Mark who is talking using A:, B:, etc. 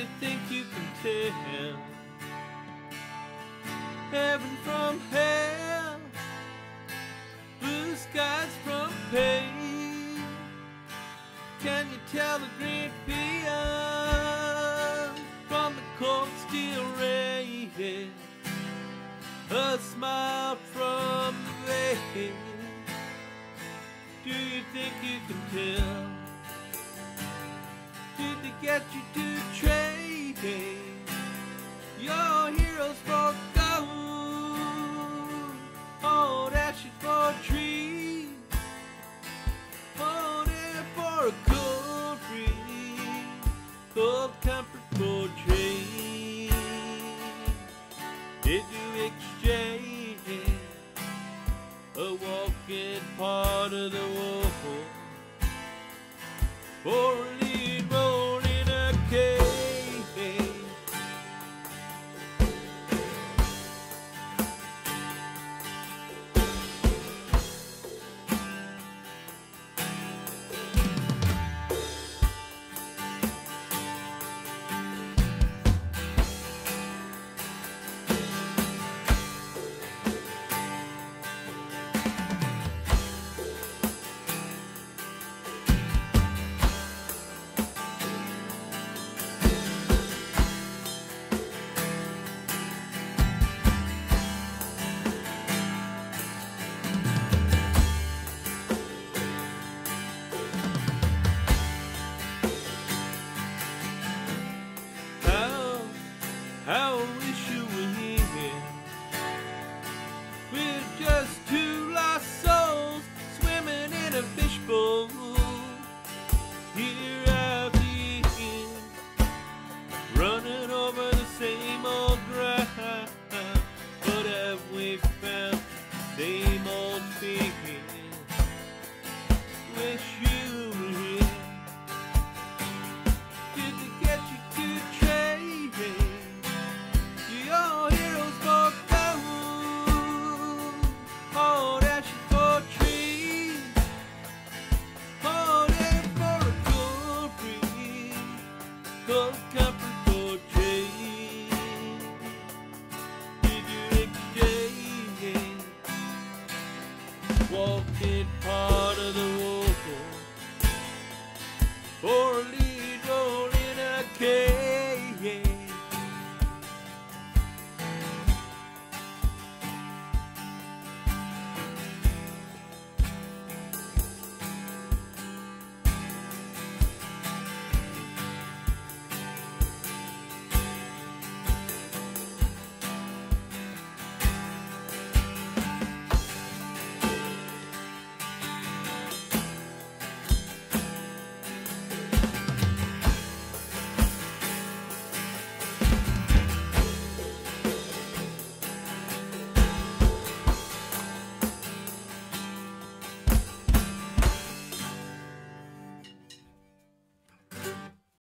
A: you think you can tell heaven from hell, blue skies from pain? Can you tell the green peon from the cold steel rain? A smile from the vein. Do you think you can tell? Did they get you to trade your heroes for gold, old ashes for trees?